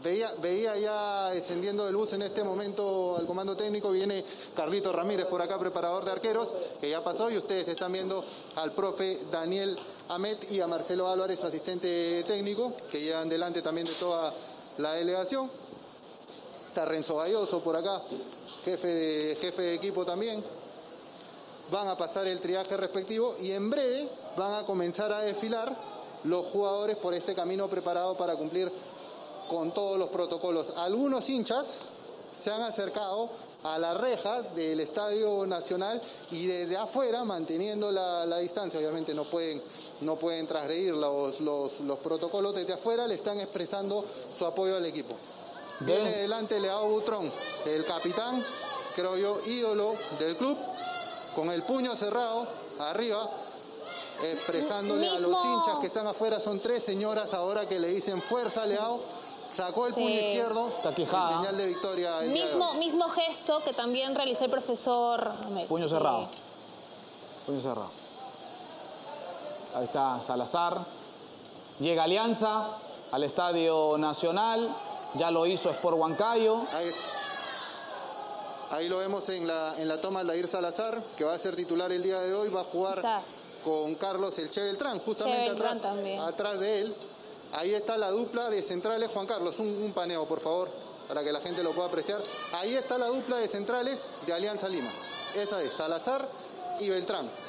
Veía ya descendiendo del bus en este momento al comando técnico, viene Carlito Ramírez por acá, preparador de arqueros, que ya pasó, y ustedes están viendo al profe Daniel Amet y a Marcelo Álvarez, su asistente técnico, que llevan delante también de toda la delegación. Está Renzo Galloso por acá, jefe de equipo también. Van a pasar el triaje respectivo y en breve van a comenzar a desfilar los jugadores por este camino preparado para cumplir con todos los protocolos. Algunos hinchas se han acercado a las rejas del Estadio Nacional y desde afuera, manteniendo la distancia, obviamente no pueden transgredir los protocolos, desde afuera le están expresando su apoyo al equipo. Viene delante Leao Butrón, el capitán, creo yo, ídolo del club, con el puño cerrado, arriba, expresándole a los hinchas que están afuera. Son 3 señoras ahora que le dicen fuerza, Leao. Sacó el puño izquierdo, en señal de victoria. Mismo gesto que también realizó el profesor. Puño cerrado. Puño cerrado. Ahí está Salazar. Llega Alianza al Estadio Nacional. Ya lo hizo Sport Huancayo. Ahí lo vemos en la toma de Aldair Salazar, que va a ser titular el día de hoy. Va a jugar con Carlos el Che Beltrán, justamente atrás de él. Ahí está la dupla de centrales. Juan Carlos, un paneo, por favor, para que la gente lo pueda apreciar. Ahí está la dupla de centrales de Alianza Lima. Esa es Salazar y Beltrán.